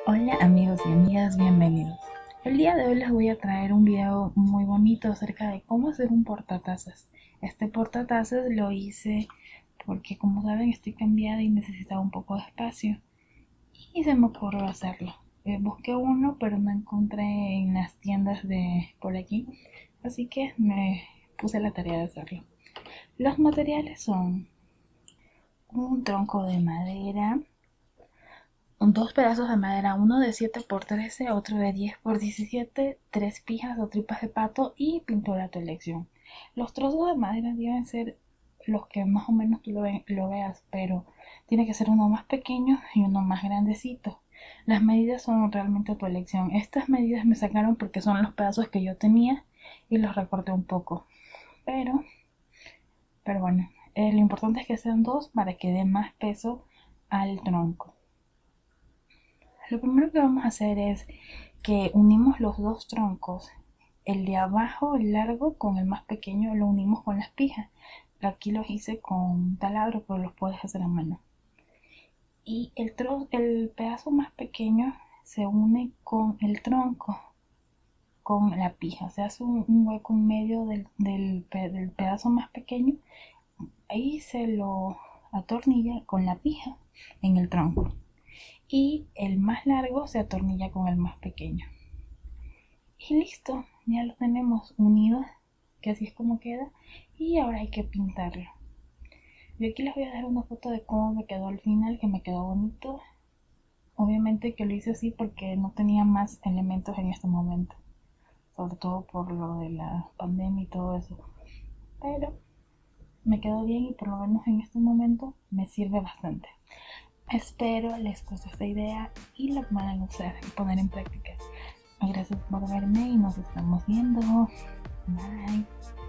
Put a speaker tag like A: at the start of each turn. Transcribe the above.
A: Hola amigos y amigas, bienvenidos. El día de hoy les voy a traer un video muy bonito acerca de cómo hacer un portatazas. Este portatazas lo hice porque, como saben, estoy cambiada y necesitaba un poco de espacio y se me ocurrió hacerlo. Busqué uno pero no encontré en las tiendas de por aquí, así que me puse la tarea de hacerlo. Los materiales son un tronco de madera, dos pedazos de madera, uno de 7 por 13, otro de 10 por 17, tres pijas o tripas de pato y pintura a tu elección. Los trozos de madera deben ser los que más o menos tú lo veas, pero tiene que ser uno más pequeño y uno más grandecito. Las medidas son realmente a tu elección. Estas medidas me sacaron porque son los pedazos que yo tenía y los recorté un poco. Pero, pero bueno, lo importante es que sean dos para que dé más peso al tronco. Lo primero que vamos a hacer es que unimos los dos troncos. El de abajo, el largo, con el más pequeño lo unimos con las pijas. Aquí los hice con taladro, pero los puedes hacer a mano. Y el pedazo más pequeño se une con el tronco, con la pija. Se hace un hueco en medio del pedazo más pequeño. Ahí se lo atornilla con la pija en el tronco. Y el más largo se atornilla con el más pequeño. Y listo, ya lo tenemos unido, que así es como queda. Y ahora hay que pintarlo. Yo aquí les voy a dar una foto de cómo me quedó al final, que me quedó bonito. Obviamente que lo hice así porque no tenía más elementos en este momento, sobre todo por lo de la pandemia y todo eso. Pero me quedó bien y por lo menos en este momento me sirve bastante. Espero les guste esta idea y la puedan usar y poner en práctica. Gracias por verme y nos estamos viendo. Bye.